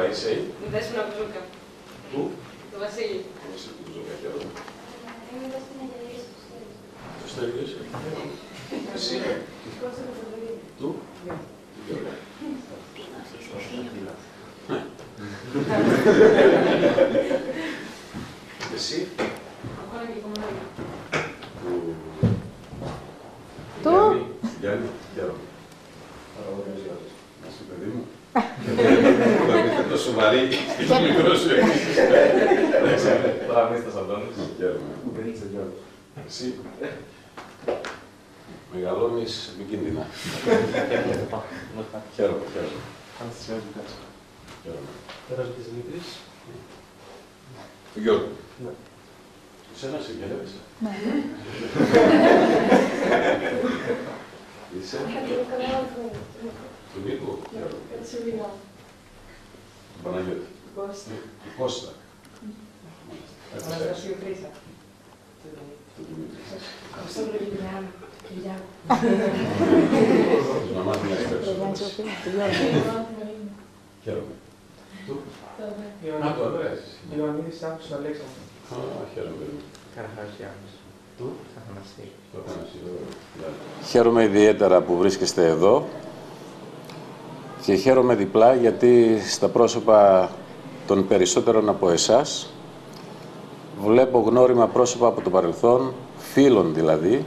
είσαι? Η Δέσποινα Μπουζούκα. Του? Το Βασίλη. Το Βασίλη του Μπουζούκα, χαίρομαι. Είμαι η Δέσποινα Γελίου. Το Στέλιο είσαι? Εσύ? Του? Εσύ? Του? Γιάννη, χαίρομαι. Να είσαι παιδί μου. Το σοβαρή, το μικρό σου Τώρα μίστας Αντώνης. χαίρομαι. Εσύ? Μεγαλώνεις επικίνδυνα. Χαίρομαι, χαίρομαι. Χαίρομαι. Πέρας Δημήτρης. Ο Γιώργο. Εσένα σε γέλευες. Ναι. Είσαι? Του Νίκου. Χαίρομαι. Του Παναγιώτη. Του Κώστα. Αναστασία Χρύσα. Του Δημήτρη. Κώστα Βρυγινιάνου. Της μαμάς μιας πέρσης. Χαίρομαι. Του? Α, το Ανδρέας. Ιωαννίδης Άκους του Αλέξανδρου. Α, χαίρομαι. Καραχαζιάννης. Του? Αθανασίου. Το Αθανασίου. Χαίρομαι ιδιαίτερα που βρίσκεστε εδώ και χαίρομαι διπλά γιατί στα πρόσωπα των περισσότερων από εσάς βλέπω γνώριμα πρόσωπα από το παρελθόν, φίλων δηλαδή.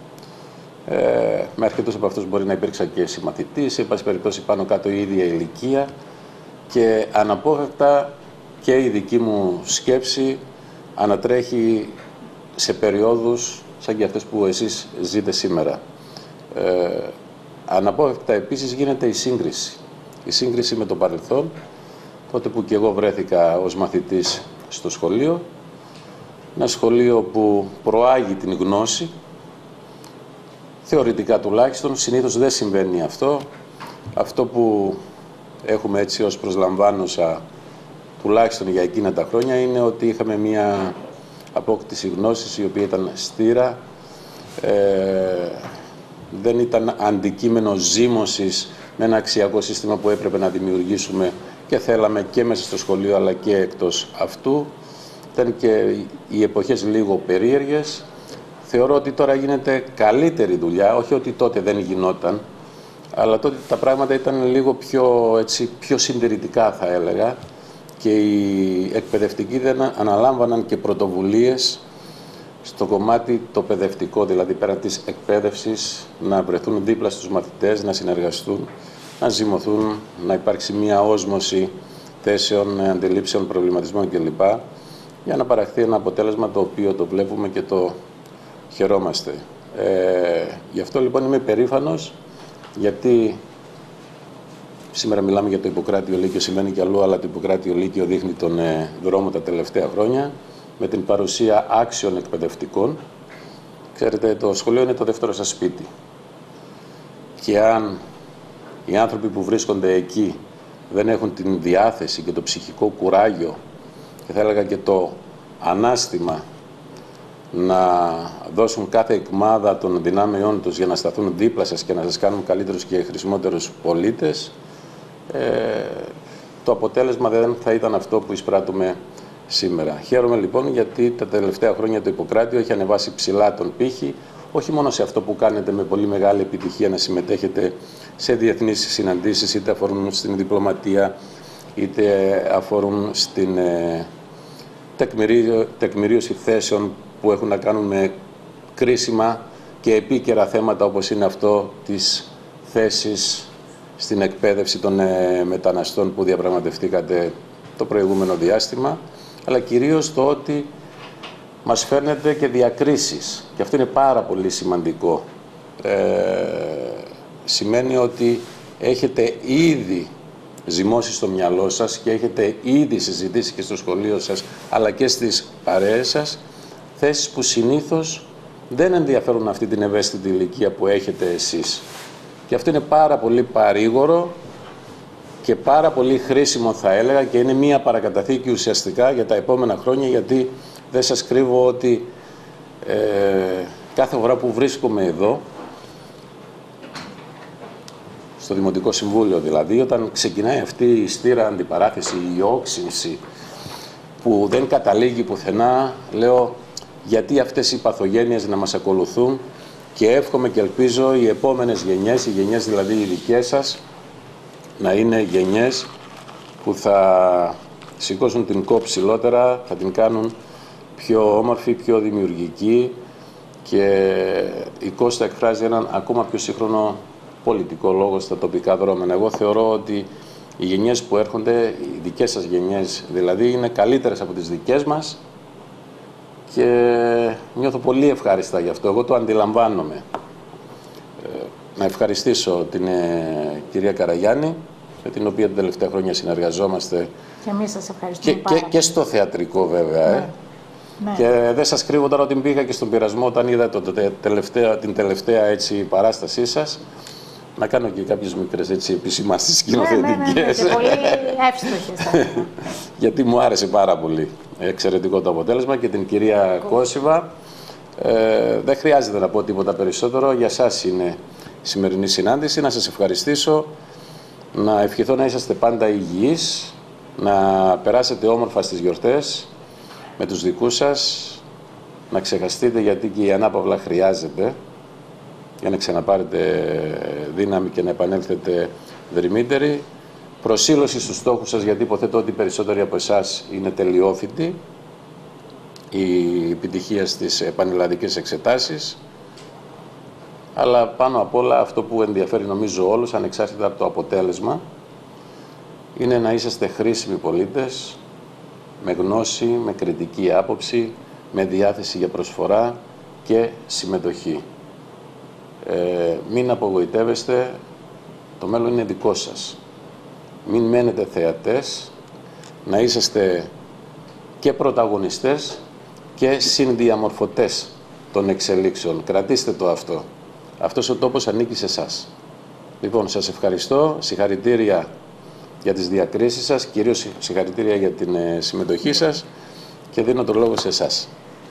Με αρκετούς από αυτούς μπορεί να υπήρξα και συμμαθητής, σε πάση περιπτώσει πάνω κάτω η ίδια ηλικία και αναπόφευκτα και η δική μου σκέψη ανατρέχει σε περιόδους σαν και αυτές που εσείς ζείτε σήμερα. Αναπόφευκτα επίσης γίνεται η σύγκριση. Η σύγκριση με το παρελθόν, τότε που και εγώ βρέθηκα ως μαθητής στο σχολείο. Ένα σχολείο που προάγει την γνώση, θεωρητικά τουλάχιστον, συνήθως δεν συμβαίνει αυτό. Αυτό που έχουμε έτσι ως προσλαμβάνωσα, τουλάχιστον για εκείνα τα χρόνια, είναι ότι είχαμε μία απόκτηση γνώσης η οποία ήταν στήρα, δεν ήταν αντικείμενο ζήμωσης με ένα αξιακό σύστημα που έπρεπε να δημιουργήσουμε και θέλαμε και μέσα στο σχολείο αλλά και εκτός αυτού. Ήταν και οι εποχές λίγο περίεργες. Θεωρώ ότι τώρα γίνεται καλύτερη δουλειά, όχι ότι τότε δεν γινόταν, αλλά τότε τα πράγματα ήταν λίγο πιο συντηρητικά θα έλεγα και οι εκπαιδευτικοί δεν αναλάμβαναν και πρωτοβουλίες στο κομμάτι το παιδευτικό, δηλαδή πέραν της εκπαίδευσης, να βρεθούν δίπλα στους μαθητές, να συνεργαστούν, να ζυμωθούν, να υπάρξει μια όσμωση θέσεων, αντιλήψεων, προβληματισμών κλπ. Για να παραχθεί ένα αποτέλεσμα το οποίο το βλέπουμε και το χαιρόμαστε. Γι' αυτό λοιπόν είμαι περήφανος, γιατί σήμερα μιλάμε για το Ιπποκράτιο Λύκειο, σημαίνει και αλλού, αλλά το Ιπποκράτιο Λύκειο δείχνει τον δρόμο τα τελευταία χρόνια, με την παρουσία άξιων εκπαιδευτικών. Ξέρετε, το σχολείο είναι το δεύτερο σας σπίτι. Και αν οι άνθρωποι που βρίσκονται εκεί δεν έχουν την διάθεση και το ψυχικό κουράγιο και θα έλεγα και το ανάστημα να δώσουν κάθε εκμάδα των δυνάμεών τους για να σταθούν δίπλα σας και να σας κάνουν καλύτερους και χρησιμότερους πολίτες, το αποτέλεσμα δεν θα ήταν αυτό που εισπράττουμε σήμερα. Χαίρομαι λοιπόν γιατί τα τελευταία χρόνια το Ιπποκράτιο έχει ανεβάσει ψηλά τον πύχη, όχι μόνο σε αυτό που κάνετε με πολύ μεγάλη επιτυχία να συμμετέχετε σε διεθνείς συναντήσεις, είτε αφορούν στην διπλωματία, είτε αφορούν στην τεκμηρίωση θέσεων που έχουν να κάνουν με κρίσιμα και επίκαιρα θέματα όπως είναι αυτό της θέσης στην εκπαίδευση των μεταναστών που διαπραγματευτήκατε το προηγούμενο διάστημα, αλλά κυρίως το ότι μας φέρνετε και διακρίσεις και αυτό είναι πάρα πολύ σημαντικό. Σημαίνει ότι έχετε ήδη ζυμώσει στο μυαλό σας και έχετε ήδη συζητήσει και στο σχολείο σας αλλά και στις παρέες σας θέσεις που συνήθως δεν ενδιαφέρουν αυτή την ευαίσθητη ηλικία που έχετε εσείς. Και αυτό είναι πάρα πολύ παρήγορο και πάρα πολύ χρήσιμο θα έλεγα και είναι μία παρακαταθήκη ουσιαστικά για τα επόμενα χρόνια, γιατί δεν σας κρύβω ότι κάθε φορά που βρίσκομαι εδώ στο Δημοτικό Συμβούλιο δηλαδή, όταν ξεκινάει αυτή η στήρα αντιπαράθεση, η όξυνση που δεν καταλήγει πουθενά, λέω γιατί αυτές οι παθογένειες να μας ακολουθούν, και εύχομαι και ελπίζω οι επόμενες γενιές, οι γενιές δηλαδή οι δικές σας, να είναι γενιές που θα σηκώσουν την κόπη ψηλότερα, θα την κάνουν πιο όμορφη, πιο δημιουργική, και η Κώστα εκφράζει έναν ακόμα πιο σύγχρονο πολιτικό λόγο στα τοπικά δρόμενα. Εγώ θεωρώ ότι οι γενιές που έρχονται, οι δικές σας γενιές δηλαδή, είναι καλύτερες από τις δικές μας και νιώθω πολύ ευχάριστα γι' αυτό. Εγώ το αντιλαμβάνομαι. Να ευχαριστήσω την κυρία Καραγιάννη, με την οποία τα τελευταία χρόνια συνεργαζόμαστε. Και εμείς σας ευχαριστούμε πάρα πολύ. Και στο θεατρικό βέβαια. Ναι. Ναι. Και δεν σας κρύβω τώρα ότι πήγα και στον πειρασμό όταν είδα την τελευταία έτσι, παράστασή σας, να κάνω και κάποιες μικρές επισημάνσεις σκηνοθετικές. Ναι, πολύ εύστοχες. Γιατί μου άρεσε πάρα πολύ. Εξαιρετικό το αποτέλεσμα, και την κυρία Κόσιβα. Δεν χρειάζεται να πω τίποτα περισσότερο. Για σας είναι η σημερινή συνάντηση. Να σας ευχαριστήσω. Να ευχηθώ να είσαστε πάντα υγιείς, να περάσετε όμορφα στις γιορτές με τους δικούς σας, να ξεχαστείτε, γιατί και η ανάπαυλα χρειάζεται για να ξαναπάρετε δύναμη και να επανέλθετε δρυμύτεροι. Προσήλωση στους στόχους σας, γιατί υποθέτω ότι οι περισσότεροι από εσάς είναι τελειόφοιτοι. Η επιτυχία στις πανελλαδικές εξετάσεις. Αλλά πάνω απ' όλα αυτό που ενδιαφέρει νομίζω όλους, ανεξάρτητα από το αποτέλεσμα, είναι να είσαστε χρήσιμοι πολίτες, με γνώση, με κριτική άποψη, με διάθεση για προσφορά και συμμετοχή. Μην απογοητεύεστε, το μέλλον είναι δικό σας. Μην μένετε θεατές, να είσαστε και πρωταγωνιστές και συνδιαμορφωτές των εξελίξεων. Κρατήστε το αυτό. Αυτός ο τόπος ανήκει σε εσάς. Λοιπόν, σας ευχαριστώ, συγχαρητήρια για τις διακρίσεις σας, κυρίως συγχαρητήρια για την συμμετοχή σας, και δίνω το λόγο σε εσάς.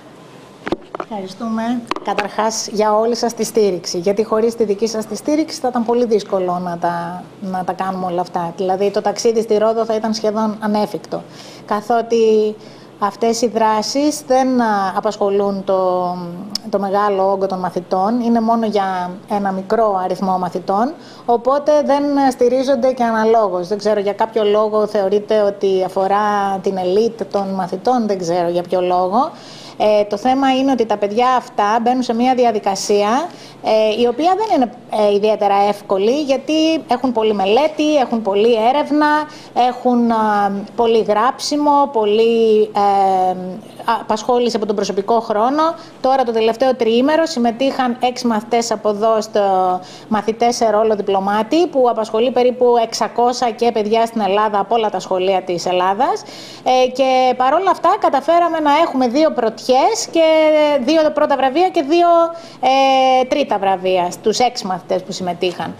Ευχαριστούμε καταρχάς για όλη σας τη στήριξη, γιατί χωρίς τη δική σας τη στήριξη θα ήταν πολύ δύσκολο να τα κάνουμε όλα αυτά. Δηλαδή το ταξίδι στη Ρόδο θα ήταν σχεδόν ανέφικτο, καθότι αυτές οι δράσεις δεν απασχολούν το μεγάλο όγκο των μαθητών, είναι μόνο για ένα μικρό αριθμό μαθητών, οπότε δεν στηρίζονται και αναλόγως. Δεν ξέρω για κάποιο λόγο θεωρείται ότι αφορά την ελίτ των μαθητών, δεν ξέρω για ποιο λόγο. Το θέμα είναι ότι τα παιδιά αυτά μπαίνουν σε μια διαδικασία η οποία δεν είναι ιδιαίτερα εύκολη, γιατί έχουν πολλή μελέτη, έχουν πολλή έρευνα, έχουν πολύ γράψιμο, πολύ απασχόληση από τον προσωπικό χρόνο. Τώρα το τελευταίο τριήμερο συμμετείχαν 6 μαθητές από εδώ, μαθητές σε ρόλο διπλωμάτη, που απασχολεί περίπου 600 και παιδιά στην Ελλάδα από όλα τα σχολεία της Ελλάδας. Και παρόλα αυτά καταφέραμε να έχουμε 2 πρωτιές και 2 πρώτα βραβεία και 2 τρίτα βραβεία στους 6 μαθητές που συμμετείχαν.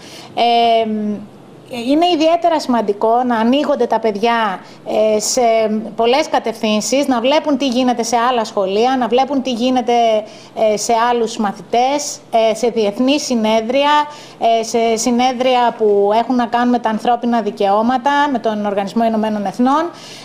Είναι ιδιαίτερα σημαντικό να ανοίγονται τα παιδιά σε πολλές κατευθύνσεις, να βλέπουν τι γίνεται σε άλλα σχολεία, να βλέπουν τι γίνεται σε άλλους μαθητές, σε διεθνείς συνέδρια, σε συνέδρια που έχουν να κάνουν με τα ανθρώπινα δικαιώματα, με τον Οργανισμό Ηνωμένων Εθνών.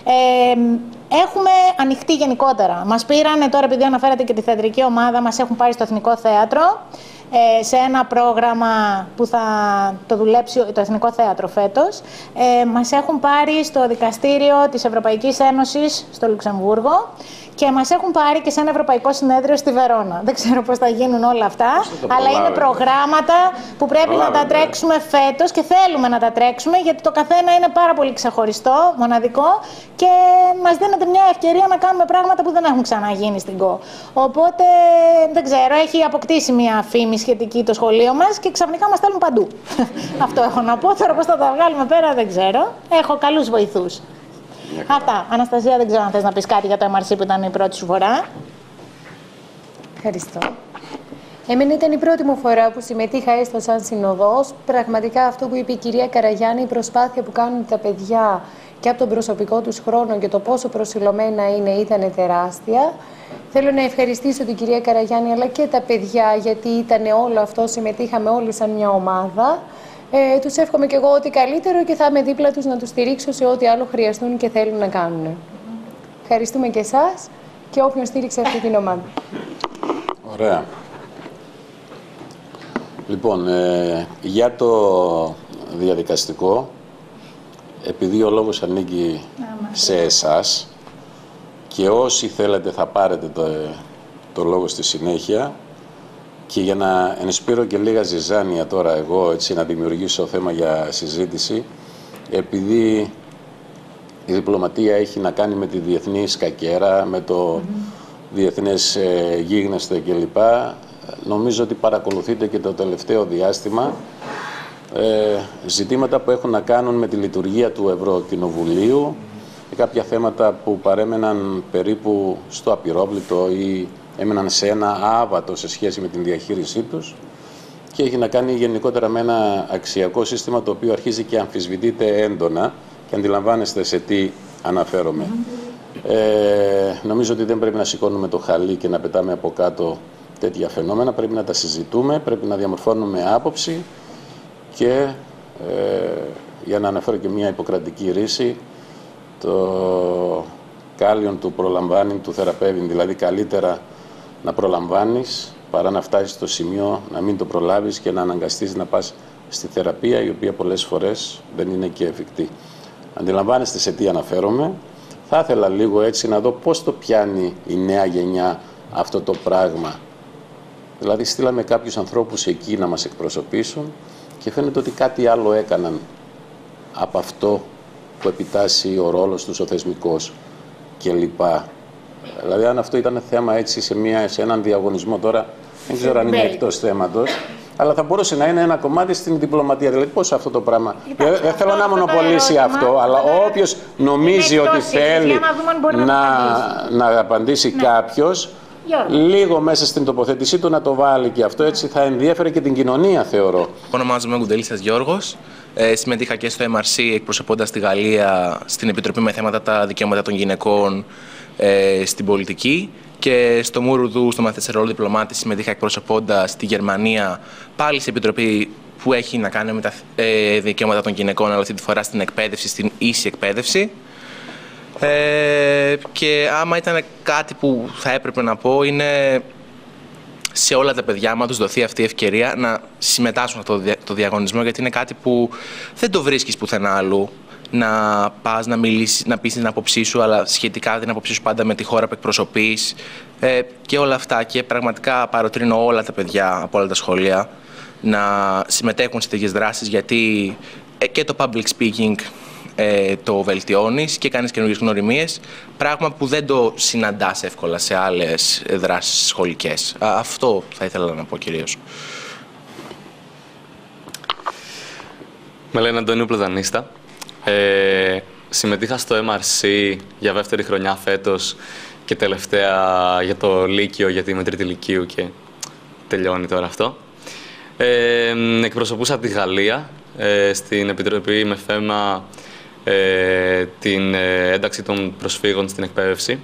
Έχουμε ανοιχτεί γενικότερα. Μας πήρανε τώρα, επειδή αναφέρατε και τη θεατρική ομάδα, μας έχουν πάρει στο Εθνικό Θέατρο, σε ένα πρόγραμμα που θα το δουλέψει το Εθνικό Θέατρο φέτος. Μας έχουν πάρει στο Δικαστήριο της Ευρωπαϊκής Ένωσης στο Λουξεμβούργο και μας έχουν πάρει και σε ένα Ευρωπαϊκό Συνέδριο στη Βερόνα. Δεν ξέρω πώς θα γίνουν όλα αυτά, αλλά είναι προγράμματα που πρέπει να τα τρέξουμε φέτος και θέλουμε να τα τρέξουμε, γιατί το καθένα είναι πάρα πολύ ξεχωριστό, μοναδικό, και μας δίνεται μια ευκαιρία να κάνουμε πράγματα που δεν έχουν ξαναγίνει στην ΚΟ. Οπότε, δεν ξέρω, έχει αποκτήσει μια φήμη σχετική το σχολείο μας και ξαφνικά μας στέλνουν παντού. Αυτό έχω να πω. Τώρα πώς θα τα βγάλουμε πέρα δεν ξέρω. Έχω καλούς βοηθούς. Αυτά. Αναστασία, δεν ξέρω αν θες να πεις κάτι για το MRC που ήταν η πρώτη σου φορά. Ευχαριστώ. Εμένα ήταν η πρώτη μου φορά που συμμετείχα έστω σαν συνοδός. Πραγματικά αυτό που είπε η κυρία Καραγιάννη, η προσπάθεια που κάνουν τα παιδιά και από τον προσωπικό τους χρόνο και το πόσο προσιλωμένα είναι, ήταν τεράστια. Θέλω να ευχαριστήσω την κυρία Καραγιάννη αλλά και τα παιδιά, γιατί ήταν όλο αυτό, συμμετείχαμε όλοι σαν μια ομάδα. Τους εύχομαι και εγώ ό,τι καλύτερο και θα είμαι δίπλα τους να τους στηρίξω σε ό,τι άλλο χρειαστούν και θέλουν να κάνουν. Ευχαριστούμε και εσάς και όποιον στήριξε αυτή την ομάδα. Ωραία. Λοιπόν, για το διαδικαστικό, επειδή ο λόγος ανήκει σε εσάς και όσοι θέλετε θα πάρετε το λόγο στη συνέχεια, και για να ενισπείρω και λίγα ζυζάνια τώρα εγώ, έτσι, να δημιουργήσω θέμα για συζήτηση, επειδή η διπλωματία έχει να κάνει με τη διεθνή σκακέρα, με το διεθνές γίγνεσθε κλπ. Νομίζω ότι παρακολουθείτε και το τελευταίο διάστημα ζητήματα που έχουν να κάνουν με τη λειτουργία του Ευρωκοινοβουλίου και κάποια θέματα που παρέμεναν περίπου στο απειρόβλητο ή έμεναν σε ένα άβατο σε σχέση με την διαχείρισή τους και έχει να κάνει γενικότερα με ένα αξιακό σύστημα το οποίο αρχίζει και αμφισβητείται έντονα και αντιλαμβάνεστε σε τι αναφέρομαι. Νομίζω ότι δεν πρέπει να σηκώνουμε το χαλί και να πετάμε από κάτω τέτοια φαινόμενα, πρέπει να τα συζητούμε, πρέπει να διαμορφώνουμε άποψη και για να αναφέρω και μια υποκρατική ρίση, το κάλιον του προλαμβάνει, του θεραπεύει, δηλαδή καλύτερα να προλαμβάνεις παρά να φτάσεις στο σημείο να μην το προλάβεις και να αναγκαστείς να πας στη θεραπεία, η οποία πολλές φορές δεν είναι και εφικτή. Αντιλαμβάνεστε σε τι αναφέρομαι. Θα ήθελα λίγο έτσι να δω πώς το πιάνει η νέα γενιά αυτό το πράγμα. Δηλαδή στείλαμε κάποιους ανθρώπους εκεί να μας εκπροσωπήσουν και φαίνεται ότι κάτι άλλο έκαναν από αυτό που επιτάσσει ο ρόλος τους, ο θεσμικός κλπ. Δηλαδή αν αυτό ήταν θέμα έτσι σε έναν διαγωνισμό τώρα, δεν ξέρω αν είναι εκτός θέματος, αλλά θα μπορούσε να είναι ένα κομμάτι στην διπλωματία. Δηλαδή πώς αυτό το πράγμα. Δεν θέλω να μονοπολίσει αυτό, αλλά όποιος νομίζει ότι θέλει να απαντήσει κάποιος, λίγο μέσα στην τοποθέτησή του να το βάλει και αυτό, έτσι θα ενδιέφερε και την κοινωνία, θεωρώ. Ονομάζομαι Γκουντελίσας Γιώργος. Συμμετείχα και στο MRC εκπροσωπώντας τη Γαλλία στην Επιτροπή με θέματα τα δικαιώματα των γυναικών στην πολιτική. Και στο Μουρουδού, στο μαθητές ρόλο διπλωμάτη, συμμετείχα εκπροσωπώντας τη Γερμανία πάλι σε επιτροπή που έχει να κάνει με τα δικαιώματα των γυναικών, αλλά αυτή τη φορά στην εκπαίδευση, στην ίση εκπαίδευση. Και άμα ήταν κάτι που θα έπρεπε να πω, είναι σε όλα τα παιδιά, άμα τους δοθεί αυτή η ευκαιρία, να συμμετάσχουν σε αυτό το διαγωνισμό, γιατί είναι κάτι που δεν το βρίσκεις πουθενά αλλού. Να πας να μιλήσεις, να πεις την άποψή σου, αλλά σχετικά την άποψή σου πάντα με τη χώρα που εκπροσωπείς και όλα αυτά. Και πραγματικά παροτρύνω όλα τα παιδιά από όλα τα σχολεία να συμμετέχουν σε τέτοιες δράσεις, γιατί και το public speaking το βελτιώνεις και κάνεις καινούργιες γνωριμίες, πράγμα που δεν το συναντάς εύκολα σε άλλες δράσεις σχολικές. Αυτό θα ήθελα να πω κυρίως. Με λένε Αντώνιο Πλατανίστα. Συμμετείχα στο MRC για δεύτερη χρονιά φέτος και τελευταία για το Λύκειο, γιατί είμαι τρίτη Λυκείου και τελειώνει τώρα αυτό. Εκπροσωπούσα τη Γαλλία στην Επιτροπή με θέμα την ένταξη των προσφύγων στην εκπαίδευση.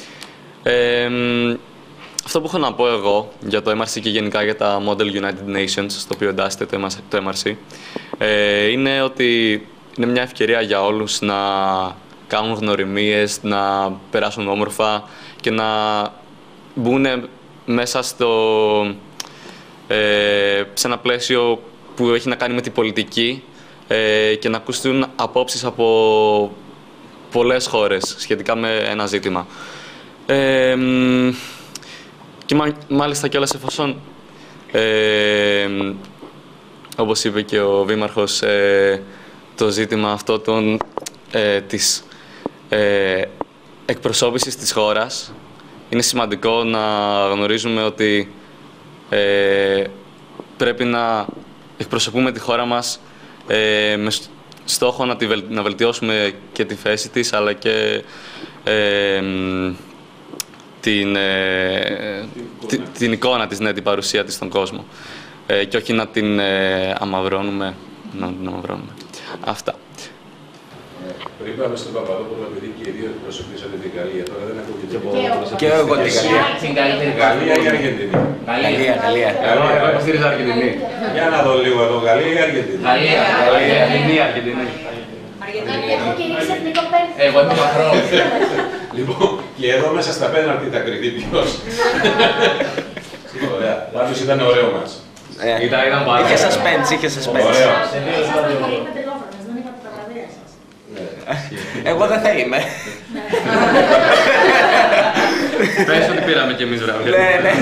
Αυτό που έχω να πω εγώ για το MRC και γενικά για τα Model United Nations, στο οποίο εντάσσεται το MRC, είναι ότι είναι μια ευκαιρία για όλους να κάνουν γνωριμίες, να περάσουν όμορφα και να μπουν μέσα σε ένα πλαίσιο που έχει να κάνει με την πολιτική και να ακούσουν απόψεις από πολλές χώρες σχετικά με ένα ζήτημα. Και μάλιστα κιόλας εφόσον, όπως είπε και ο Δήμαρχος, το ζήτημα αυτό της εκπροσώπησης της χώρας, είναι σημαντικό να γνωρίζουμε ότι πρέπει να εκπροσωπούμε τη χώρα μας με στόχο να βελτιώσουμε και τη θέση της, αλλά και την εικόνα της, την παρουσία της στον κόσμο. Και όχι να την αμαυρώνουμε. Αυτά. Πριν πάμε στον Παπαδόπουλο, επειδή και οι δύο εκπροσωπήσατε την Γαλλία, τώρα δεν ακούγεται. Και εγώ την Γαλλία. Την καλύτερη. Γαλλία ή Αργεντινή? Γαλλία. Εγώ υποστηρίζω Αργεντινή. Για να δω λίγο εδώ, Γαλλία ή Αργεντινή? Αργεντινή. Εγώ κυρίως εθνικό πέντε. Εγώ είμαι Μακρόν. Λοιπόν, και εδώ μέσα στα πέναλτι θα κρυθεί ποιος. Ωραία. Πάντως ήταν ωραίο μας. Ήταν πάρα Είχε suspense, είχε suspense. Ωραίο. Εγώ δεν θα είμαι. Πες ότι πήραμε κι εμείς βράδυ. Ναι.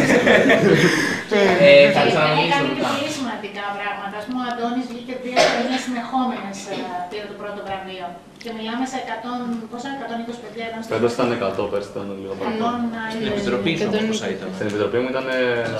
Θα ξαναμιλήσω. Έκανε και πολύ σημαντικά πράγματα. Ας πούμε, ο Αντώνης βγήκε 2 χρονιές συνεχόμενες πήρε το πρώτο βραβείο. Και μιλάμε σε 120 παιδιά. Φέτος ήταν 100, πέρσι ήταν λίγο παραπάνω. Στην επιτροπή σου πόσα ήταν? Στην επιτροπή μου ήταν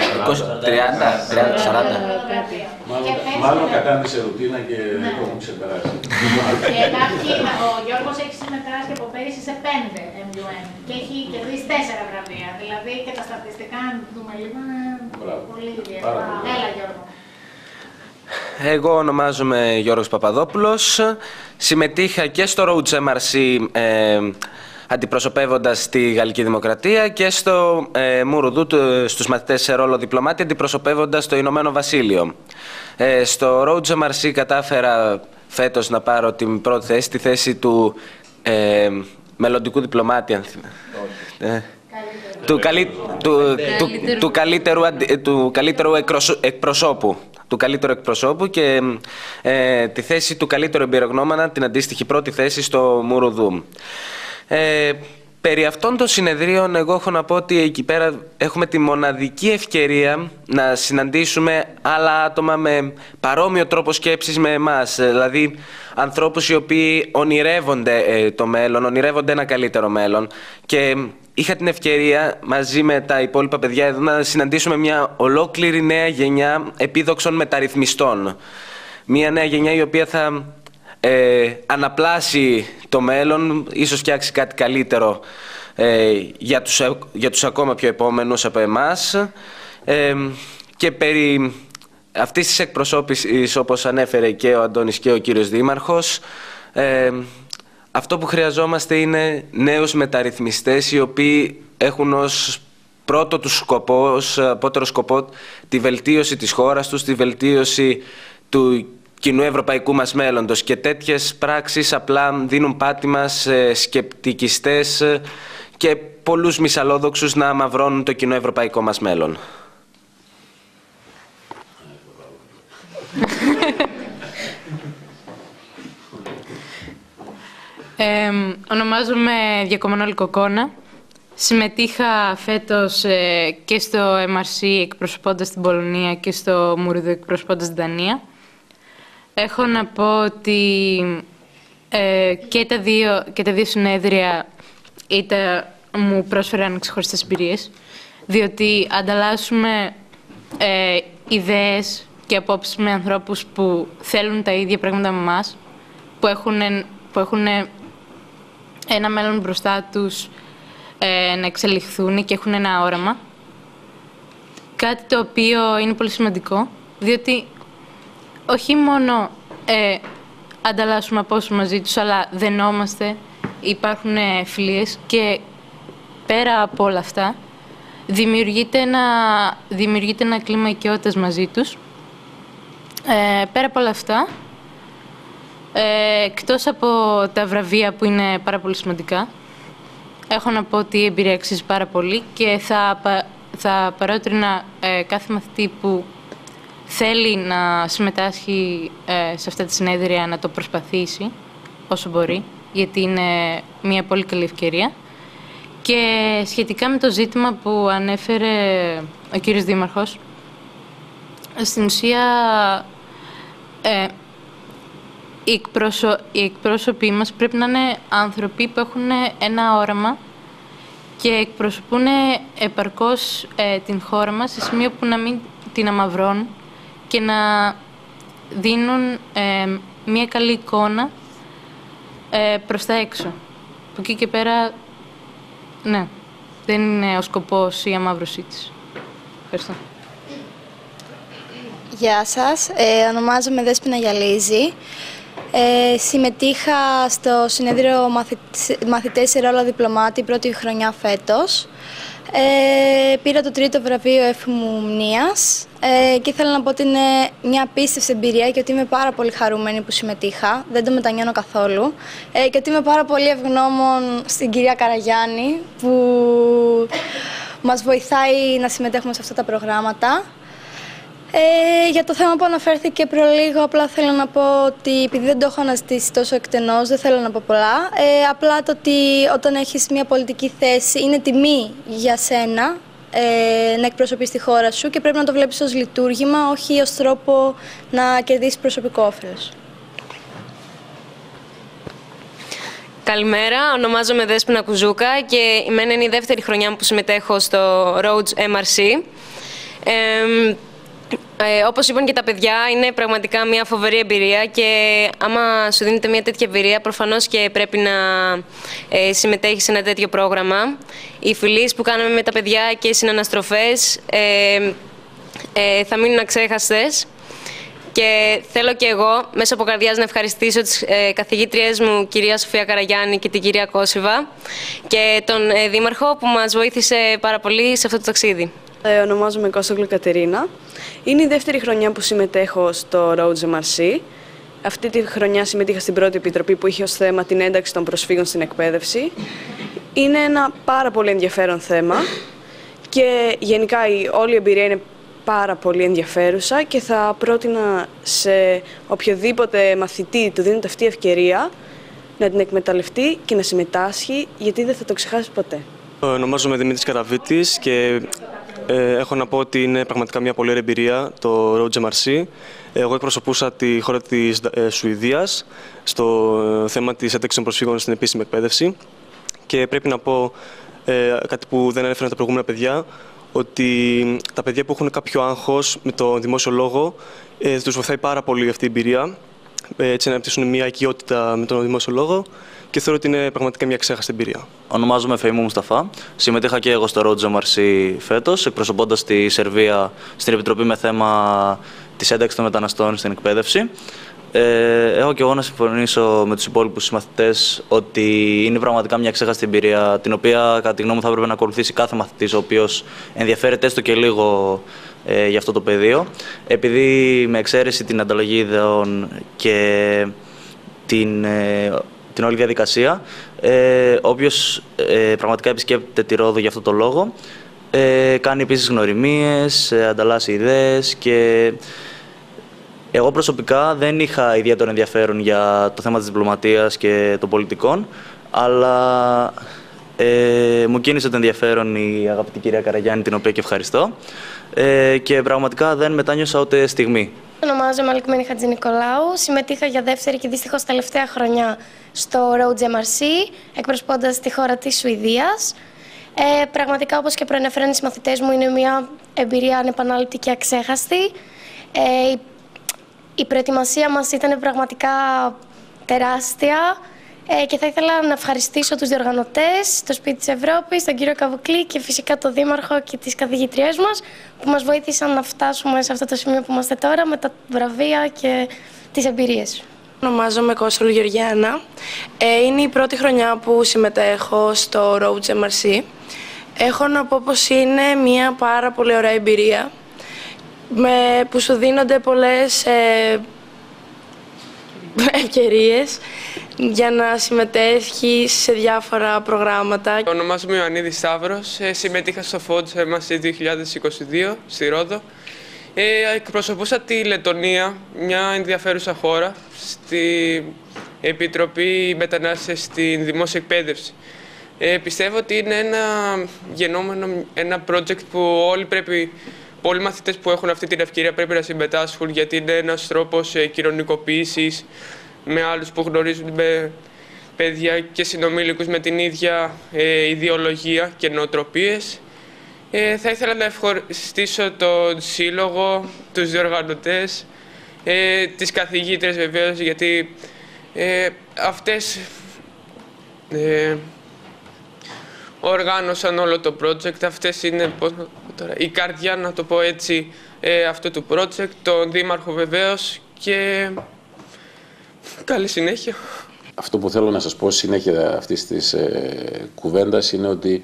30-40. Μάλλον κατάντησε ρουτίνα και δεν το έχουν ξεπεράσει. Και κάποιοι, ο Γιώργος έχει συμμετάσχει από πέρυσι σε 5 MUN και έχει κερδίσει 4 βραβεία. Δηλαδή και τα στατιστικά, αν δούμε λίγο, είναι πολύ ιδιαίτερα. Έλα, Γιώργο. Εγώ ονομάζομαι Γιώργος Παπαδόπουλος. Συμμετείχα και στο Rhodes MRC αντιπροσωπεύοντας τη Γαλλική Δημοκρατία και στο Μουρουδού στους μαθητές σε ρόλο διπλωμάτη αντιπροσωπεύοντας το Ηνωμένο Βασίλειο. Στο Rhodes MRC κατάφερα φέτος να πάρω την πρώτη θέση, τη θέση του μελλοντικού διπλωμάτη, του καλύτερου εκπροσώπου και τη θέση του καλύτερου εμπειρογνώμονα, την αντίστοιχη πρώτη θέση στο Μουρουδού. Περί αυτών των συνεδρίων εγώ έχω να πω ότι εκεί πέρα έχουμε τη μοναδική ευκαιρία να συναντήσουμε άλλα άτομα με παρόμοιο τρόπο σκέψης με εμάς. Δηλαδή ανθρώπους οι οποίοι ονειρεύονται το μέλλον, ονειρεύονται ένα καλύτερο μέλλον. Και είχα την ευκαιρία μαζί με τα υπόλοιπα παιδιά εδώ να συναντήσουμε μια ολόκληρη νέα γενιά επίδοξων μεταρρυθμιστών. Μια νέα γενιά η οποία θα αναπλάσει το μέλλον, ίσως φτιάξει κάτι καλύτερο για τους ακόμα πιο επόμενους από εμάς. Και περί αυτής της εκπροσώπησης, όπως ανέφερε και ο Αντώνης και ο κύριος Δήμαρχος, αυτό που χρειαζόμαστε είναι νέους μεταρρυθμιστές οι οποίοι έχουν ως πρώτο τους σκοπό, ως απότερο σκοπό τη βελτίωση της χώρας τους, τη βελτίωση του κοινού ευρωπαϊκού μας μέλλοντος, και τέτοιες πράξεις απλά δίνουν πάτημα σε σκεπτικιστές και πολλούς μυσαλλόδοξους να αμαυρώνουν το κοινό ευρωπαϊκό μας μέλλον. Ονομάζομαι Διακομανόλη Κοκόνα. Συμμετείχα φέτος και στο MRC εκπροσωπώντας την Πολωνία και στο Μουρουδού εκπροσωπώντας την Δανία. Έχω να πω ότι και τα δύο συνέδρια μου πρόσφεραν ξεχωριστές εμπειρίες, διότι ανταλλάσσουμε ιδέες και απόψεις με ανθρώπους που θέλουν τα ίδια πράγματα με εμάς, που έχουν ένα μέλλον μπροστά τους να εξελιχθούν και έχουν ένα όραμα. Κάτι το οποίο είναι πολύ σημαντικό, διότι όχι μόνο ανταλλάσσουμε απόψεις μαζί τους, αλλά δενόμαστε, υπάρχουν φιλίες και πέρα από όλα αυτά δημιουργείται ένα κλίμα οικειότητας μαζί τους. Πέρα από όλα αυτά, εκτός από τα βραβεία που είναι πάρα πολύ σημαντικά, έχω να πω ότι η εμπειρία αξίζει πάρα πολύ και θα παρότρινα κάθε μαθητή που θέλει να συμμετάσχει σε αυτά τα συνέδρια να το προσπαθήσει όσο μπορεί, γιατί είναι μια πολύ καλή ευκαιρία. Και σχετικά με το ζήτημα που ανέφερε ο κύριος Δήμαρχος, στην ουσία οι εκπρόσωποι μας πρέπει να είναι άνθρωποι που έχουν ένα όραμα και εκπροσωπούν επαρκώς την χώρα μας σε σημείο που να μην την αμαυρώνουν και να δίνουν μια καλή εικόνα προς τα έξω. Από εκεί και πέρα, ναι, δεν είναι ο σκοπός η αμαύρωσή της. Ευχαριστώ. Γεια σας, ονομάζομαι Δέσποινα Γιαλίζη. Συμμετείχα στο συνέδριο μαθητές σε ρόλο διπλωμάτη πρώτη χρονιά φέτος. Πήρα το 3ο βραβείο εύχημου μνήας και ήθελα να πω ότι είναι μια απίστευτη εμπειρία και ότι είμαι πάρα πολύ χαρούμενη που συμμετείχα, δεν το μετανιώνω καθόλου και ότι είμαι πάρα πολύ ευγνώμων στην κυρία Καραγιάννη που μας βοηθάει να συμμετέχουμε σε αυτά τα προγράμματα. Για το θέμα που αναφέρθηκε προλίγο, απλά θέλω να πω ότι επειδή δεν το έχω αναζητήσει τόσο εκτενώς, δεν θέλω να πω πολλά. Απλά το ότι όταν έχεις μια πολιτική θέση είναι τιμή για σένα να εκπροσωπείς τη χώρα σου και πρέπει να το βλέπεις ως λειτουργήμα, όχι ως τρόπο να κερδίσεις προσωπικό όφελος. Καλημέρα, ονομάζομαι Δέσποινα Κουζούκα και εμένα είναι η δεύτερη χρονιά που συμμετέχω στο Rhodes MRC. Όπως είπαν και τα παιδιά, είναι πραγματικά μια φοβερή εμπειρία και άμα σου δίνεται μια τέτοια εμπειρία, προφανώς και πρέπει να συμμετέχεις σε ένα τέτοιο πρόγραμμα. Οι φιλίες που κάναμε με τα παιδιά και οι συναναστροφές θα μείνουν αξέχαστες. Και θέλω και εγώ, μέσα από καρδιάς, να ευχαριστήσω τις καθηγήτριές μου, κυρία Σοφία Καραγιάννη και την κυρία Κόσιβα, και τον Δήμαρχο που μας βοήθησε πάρα πολύ σε αυτό το ταξίδι. Ονομάζομαι Κώστογλου Κατερίνα. Είναι η δεύτερη χρονιά που συμμετέχω στο Rhodes MRC. Αυτή τη χρονιά συμμετείχα στην πρώτη επιτροπή που είχε ως θέμα την ένταξη των προσφύγων στην εκπαίδευση. Είναι ένα πάρα πολύ ενδιαφέρον θέμα και γενικά όλη η εμπειρία είναι πάρα πολύ ενδιαφέρουσα και θα πρότεινα σε οποιοδήποτε μαθητή του δίνεται αυτή η ευκαιρία να την εκμεταλλευτεί και να συμμετάσχει, γιατί δεν θα το ξεχάσει ποτέ. Ονομάζομαι Δημήτρης Καραβίτης και έχω να πω ότι είναι πραγματικά μια πολύ ωραία εμπειρία το Rhodes MRC. Εγώ εκπροσωπούσα τη χώρα της Σουηδίας στο θέμα της ένταξης των προσφύγων στην επίσημη εκπαίδευση και πρέπει να πω κάτι που δεν ανέφεραν τα προηγούμενα παιδιά, ότι τα παιδιά που έχουν κάποιο άγχος με το δημόσιο λόγο τους βοηθάει πάρα πολύ αυτή η εμπειρία, έτσι να αναπτύσσουν μια οικειότητα με τον δημόσιο λόγο και θεωρώ ότι είναι πραγματικά μια ξέχαστη εμπειρία. Ονομάζομαι Φεϊμού Μουσταφά. Συμμετείχα και εγώ στο Rhodes MRC φέτος, εκπροσωπώντας τη Σερβία στην Επιτροπή με θέμα της ένταξης των μεταναστών στην εκπαίδευση. Έχω και εγώ να συμφωνήσω με τους υπόλοιπους μαθητές ότι είναι πραγματικά μια ξέχαστη εμπειρία, την οποία κατά τη γνώμη μου θα έπρεπε να ακολουθήσει κάθε μαθητής ο οποίος ενδιαφέρεται έστω και λίγο για αυτό το πεδίο. Επειδή με εξαίρεση την ανταλλαγή ιδεών και την όλη διαδικασία, όποιος πραγματικά επισκέπτεται τη Ρόδο για αυτό το λόγο, κάνει επίσης γνωριμίες, ανταλλάσσει ιδέες και εγώ προσωπικά δεν είχα ιδιαίτερο ενδιαφέρον για το θέμα της διπλωματίας και των πολιτικών, αλλά μου κίνησε το ενδιαφέρον η αγαπητή κυρία Καραγιάννη, την οποία και ευχαριστώ, και πραγματικά δεν μετάνιωσα ούτε στιγμή. Ονομάζομαι Αλκμένη Χατζηνικολάου. Συμμετείχα για δεύτερη και δυστυχώς τελευταία χρονιά στο Rhodes MRC, εκπροσωπώντας τη χώρα της Σουηδίας. Πραγματικά, όπως και προανέφεραν οι συμμαθητές μου, είναι μια εμπειρία ανεπανάληπτη και αξέχαστη. Η προετοιμασία μας ήταν πραγματικά τεράστια και θα ήθελα να ευχαριστήσω τους διοργανωτές, το Σπίτι της Ευρώπης, τον κύριο Καβουκλή και φυσικά τον Δήμαρχο και τις καθηγητριές μας που μας βοήθησαν να φτάσουμε σε αυτό το σημείο που είμαστε τώρα με τα βραβεία και τις εμπειρίες. Ονομάζομαι Κώστολου Γεωργιάννα. Είναι η πρώτη χρονιά που συμμετέχω στο Rhodes MRC. Έχω να πω πως είναι μια πάρα πολύ ωραία εμπειρία που σου δίνονται πολλές ευκαιρίες για να συμμετέχεις σε διάφορα προγράμματα. Ονομάζομαι Ιωαννίδης Σταύρος, συμμετείχα στο Rhodes MRC 2022 στη Ρόδο. Εκπροσωπούσα τη Λετωνία, μια ενδιαφέρουσα χώρα, στη Επιτροπή Μετανάστευσης στην Δημόσια Εκπαίδευση. Πιστεύω ότι είναι ένα project που πολλοί μαθητές που έχουν αυτή την ευκαιρία πρέπει να συμμετάσχουν, γιατί είναι ένας τρόπος κοινωνικοποίησης με άλλους που γνωρίζουν με παιδιά και συνομήλικους με την ίδια ιδεολογία και νοοτροπίες. Θα ήθελα να ευχαριστήσω τον Σύλλογο, τους διοργανωτές, τις καθηγήτρες βεβαίως, γιατί αυτές οργάνωσαν όλο το project. Αυτές είναι η καρδιά, να το πω έτσι, αυτού του project, τον Δήμαρχο βεβαίως και Καλή συνέχεια. Αυτό που θέλω να σας πω συνέχεια αυτής της κουβέντας είναι ότι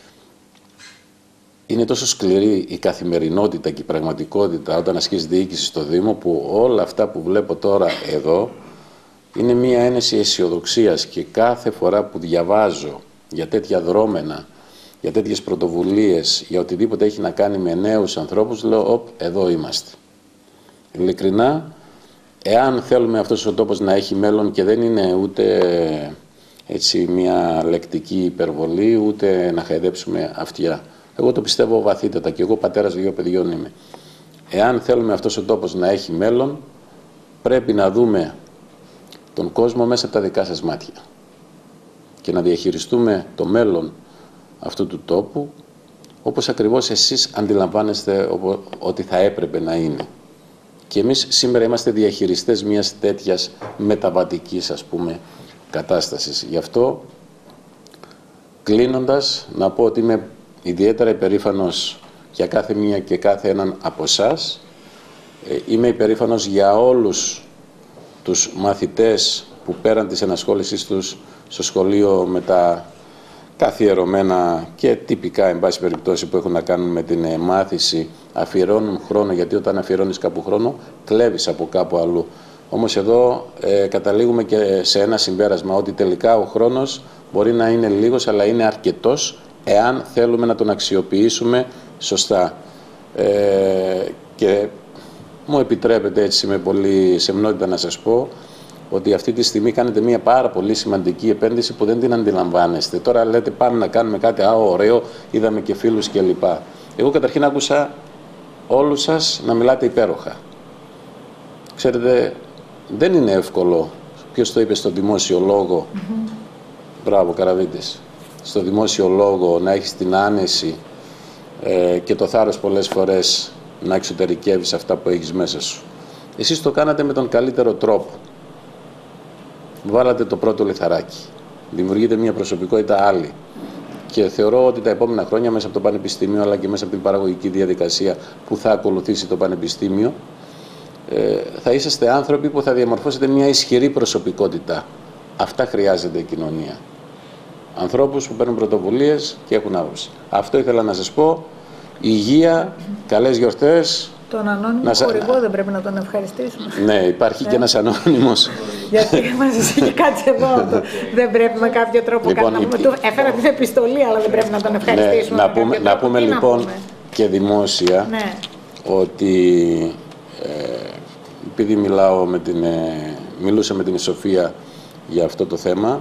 είναι τόσο σκληρή η καθημερινότητα και η πραγματικότητα όταν ασκείς διοίκηση στο Δήμο, που όλα αυτά που βλέπω τώρα εδώ είναι μία ένεση αισιοδοξίας, και κάθε φορά που διαβάζω για τέτοια δρόμενα, για τέτοιες πρωτοβουλίες, για οτιδήποτε έχει να κάνει με νέους ανθρώπους, λέω εδώ είμαστε. Ειλικρινά, εάν θέλουμε αυτός ο τόπος να έχει μέλλον, και δεν είναι ούτε έτσι μια λεκτική υπερβολή, ούτε να χαϊδέψουμε αυτιά. Εγώ το πιστεύω βαθύτατα, και εγώ πατέρας 2 παιδιών είμαι. Εάν θέλουμε αυτός ο τόπος να έχει μέλλον, πρέπει να δούμε τον κόσμο μέσα από τα δικά σας μάτια και να διαχειριστούμε το μέλλον αυτού του τόπου όπως ακριβώς εσείς αντιλαμβάνεστε ότι θα έπρεπε να είναι. Και εμείς σήμερα είμαστε διαχειριστές μιας τέτοιας μεταβατικής, ας πούμε, κατάστασης. Γι' αυτό, κλείνοντας, να πω ότι είμαι ιδιαίτερα υπερήφανος για κάθε μία και κάθε έναν από εσάς. Είμαι υπερήφανος για όλους τους μαθητές που πέραν της ενασχόλησής τους στο σχολείο με τα καθιερωμένα και τυπικά, εν πάση περιπτώσει, που έχουν να κάνουν με την μάθηση, αφιερώνουν χρόνο, γιατί όταν αφιερώνεις κάπου χρόνο, κλέβεις από κάπου αλλού. Όμως εδώ καταλήγουμε και σε ένα συμπέρασμα, ότι τελικά ο χρόνος μπορεί να είναι λίγος, αλλά είναι αρκετός, εάν θέλουμε να τον αξιοποιήσουμε σωστά. Και μου επιτρέπετε έτσι με πολύ σεμνότητα να σας πω ότι αυτή τη στιγμή κάνετε μια πάρα πολύ σημαντική επένδυση που δεν την αντιλαμβάνεστε. Τώρα λέτε πάμε να κάνουμε κάτι ωραίο, είδαμε και φίλους κλπ. Εγώ καταρχήν άκουσα όλους σας να μιλάτε υπέροχα. Ξέρετε, δεν είναι εύκολο. Ποιος το είπε στο δημόσιο λόγο? Μπράβο, Καραβίτης. Στο δημόσιο λόγο να έχεις την άνεση και το θάρρος πολλές φορές να εξωτερικεύεις αυτά που έχεις μέσα σου. Εσείς το κάνατε με τον καλύτερο τρόπο. Βάλατε το πρώτο λιθαράκι. Δημιουργείτε μια προσωπικότητα άλλη. Και θεωρώ ότι τα επόμενα χρόνια μέσα από το Πανεπιστήμιο, αλλά και μέσα από την παραγωγική διαδικασία που θα ακολουθήσει το Πανεπιστήμιο, θα είσαστε άνθρωποι που θα διαμορφώσετε μια ισχυρή προσωπικότητα. Αυτά χρειάζεται η κοινωνία. Ανθρώπους που παίρνουν πρωτοβουλίες και έχουν άποψη. Αυτό ήθελα να σας πω. Υγεία, καλές γιορτές. Τον ανώνυμο χορηγό δεν πρέπει να τον ευχαριστήσουμε? Ναι, υπάρχει και ένας ανώνυμος. Γιατί μας είχε κάτσει εδώ. Δεν πρέπει με κάποιο τρόπο να πούμε. Έφερα την επιστολή, αλλά δεν πρέπει να τον ευχαριστήσουμε. Να πούμε λοιπόν και δημόσια ότι επειδή μιλούσα με την Σοφία για αυτό το θέμα,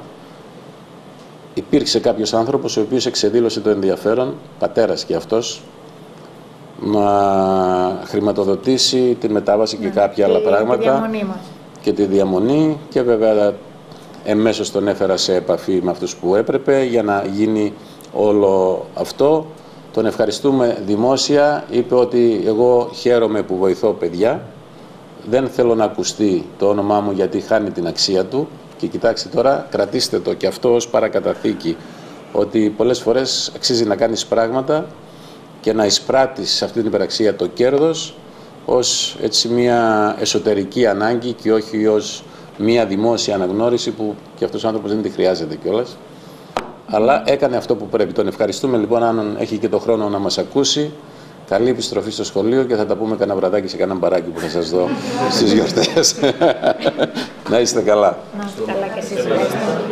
υπήρξε κάποιος άνθρωπος ο οποίος εξεδήλωσε το ενδιαφέρον, πατέρας και αυτός, να χρηματοδοτήσει τη μετάβαση και κάποια άλλα πράγματα τη διαμονή μας. Και τη διαμονή, και βέβαια εμέσως τον έφερα σε επαφή με αυτούς που έπρεπε για να γίνει όλο αυτό. Τον ευχαριστούμε δημόσια. Είπε ότι εγώ χαίρομαι που βοηθώ παιδιά, δεν θέλω να ακουστεί το όνομά μου γιατί χάνει την αξία του. Και κοιτάξτε τώρα, κρατήστε το και αυτό ως παρακαταθήκη, ότι πολλές φορές αξίζει να κάνεις πράγματα και να εισπράττεις σε αυτή την υπεραξία το κέρδος ως έτσι μια εσωτερική ανάγκη και όχι ως μια δημόσια αναγνώριση που και αυτός ο άνθρωπος δεν τη χρειάζεται κιόλας. Αλλά έκανε αυτό που πρέπει. Τον ευχαριστούμε λοιπόν, αν έχει και το χρόνο να μας ακούσει. Καλή επιστροφή στο σχολείο και θα τα πούμε κανένα βραδάκι σε κανένα μπαράκι που θα σας δω στις γιορτές. Να είστε καλά. Να είστε καλά κι εσείς.